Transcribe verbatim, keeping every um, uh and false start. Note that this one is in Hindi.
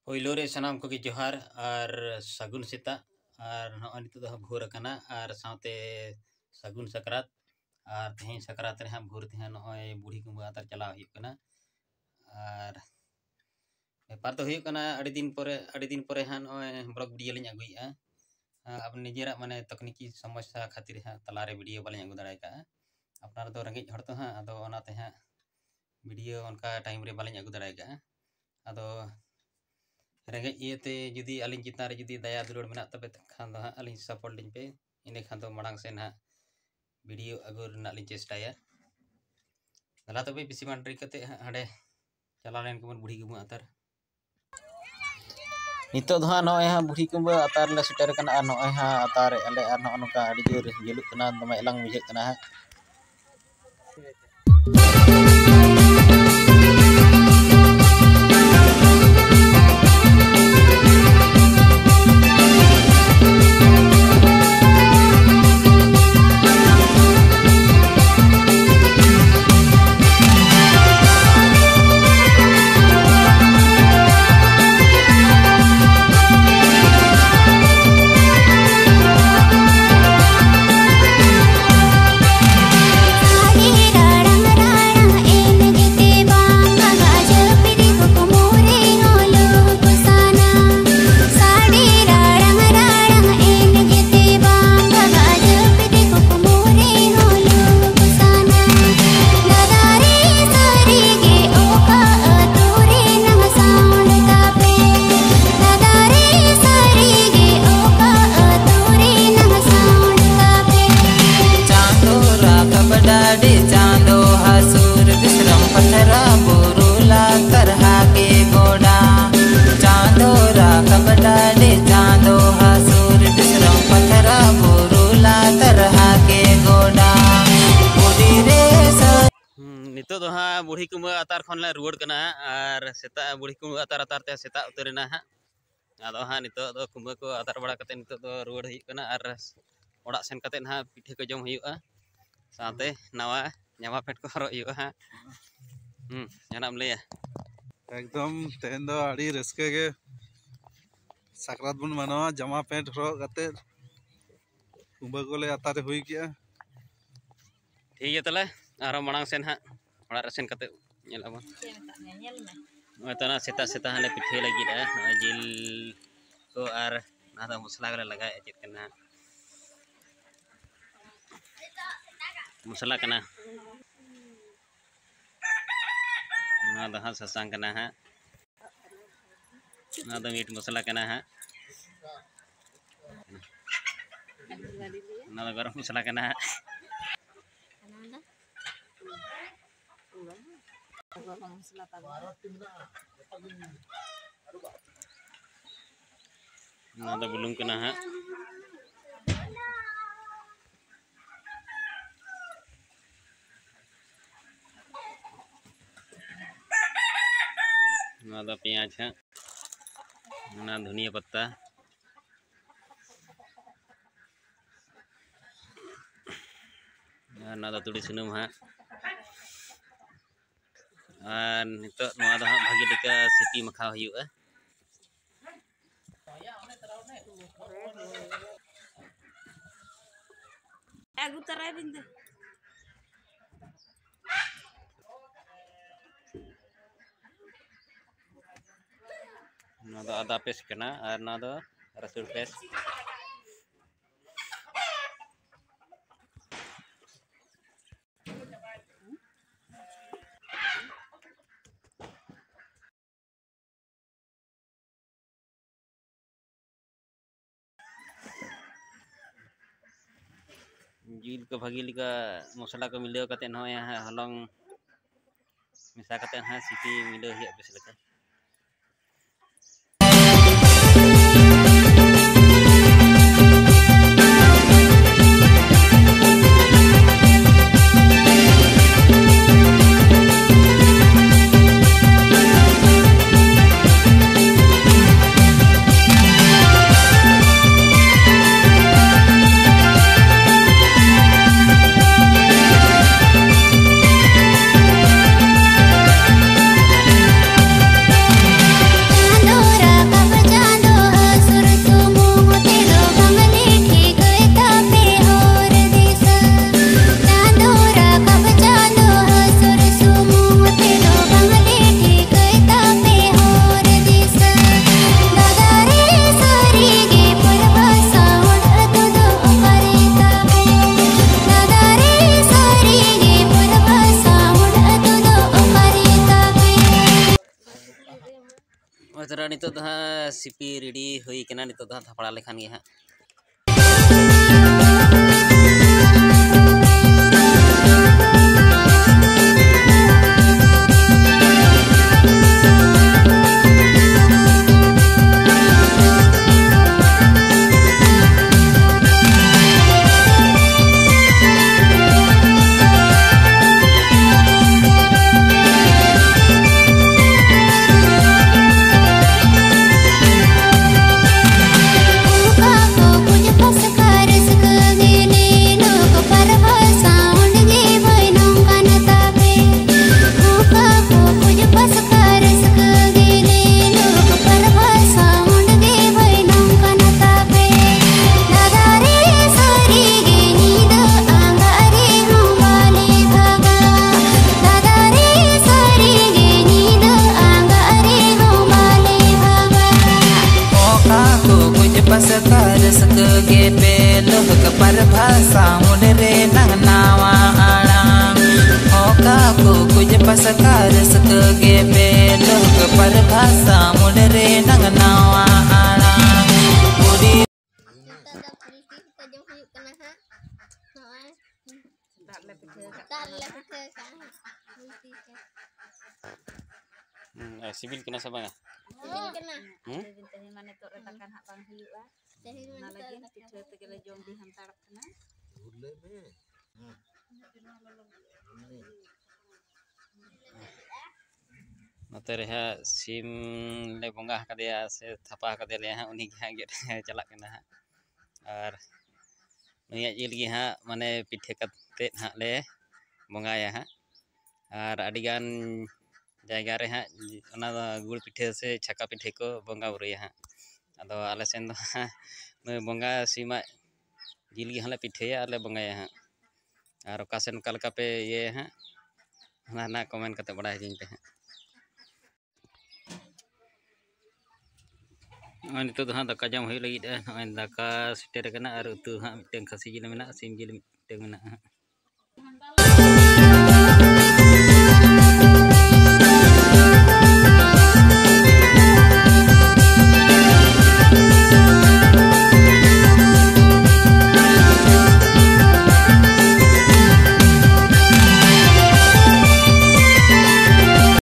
पहिलो रे सनाम को जोहार और सगुन सेता और नॉय नितो दो भोर कना और साथे सगुन सकरात और तेहन सकरात रे हम भोर तेहन नॉय बूढ़ी कुंबा तर चला हुई कना और व्यापार तो हुई कना अड़ी दिन परे अड़ी दिन परे हां नॉय ब्लॉग वीडियो लिंग अगुइया अब निजेरा माने तकनीकी समस्या खातिर हां तलारे वीडियो बाले अगु दाड़ाय का अपनार दो रंगे हड़ तो हां अदो ओनाते हां वीडियो उनका टाइम रे बाले अगु दाड़ाय का अदो रेंगे इते जुदी अलिंग चितान रे जुदी दया दुलार मेना तबे खान दो हां अलिंग सपोर्ट लिंग पे इने खान दो मड़ांग से ना वीडियो अगु रना लिंग चेष्टाया दला तबे बिसी मान रे कते हाडे चला लेन को बुढ़ी कुंबा अतार नितो दो हां नॉय हां बुढ़ी कुंबा अतार ले सेटर कना नॉय हां अतार अले आर नो नका अडी जोर जेलुक कना दमे एलांग बुझे कना नितो दो हां बुढ़ी कुंबा अतार खन ले रुवड़ कना और सेता बुढ़ी कुंबा अतार अतार ते सेता उतरेना हां आदो हां नितो दो कुंबा को अतार बड़ा कते नितो दो रुवड़ हुई कना और ओड़ा सेन कते हां पिठे को जम हुईआ साथे नवा जामा पेट को हरो हुईआ हां हम जनाम लेया एकदम तेन दो आड़ी रस्के के सकरात बन मानवा जामा पेंट हरो कते कुंबा को ले अतार हुई किया ठीक है तले आरो मणांग सेन हां ओड़ा रसेन कते नेल अब तना सेता सेता हने पिठे लगी है जिल को और नादा मसला गले लगा चेत कना मसला कना नादा हां ससांग कना है नादा मीट मसला कना है नादा गरम मसला कना है नादा बुलुंग कना है नादा प्याज है ना धनिया पत्ता नादा तुड़ी सुनुम है और नितो नवा दो हां भागी लेका सिटी मखा हुआ आगु तराय बिंदे ना दो आदा पेस्ट कना और ना दो रसुन पेस्ट जिल को भागी लिका मसला को मिलाव कते न यहाँ हलंग मिसा कते हां सिटी मिलाव हिया बेस लेका Ozra nito dah sipi ready hui kena nito dah thapala lekhan ge ha. Pasakar sekege pelo kepar bahasa mudere nang nawa alang oka ku kuj pasakar sekege pelo kepar bahasa mudere nang nawa alang budi Hmm, sibil kena sama ya? Hmm? Nate reha sim le bongah kadea se thapa kadea le ha uni ha ge chalak kena ha ar nuya jil gi ha mane pithe kate ha le bonga ya ha ar adigan jayga re ha ona gul pithe se chaka pithe ko bonga buru ya ha ado ale sen do nu bonga sima jil gi hale pithe ya ale bonga ya ha ar oka sen kal ka pe ye ha na na komen kate bada jing pe ha nito dah daka jam hui lagi dah daka seter kena ar utu ha miteng khasi jil mena sim jil miteng mena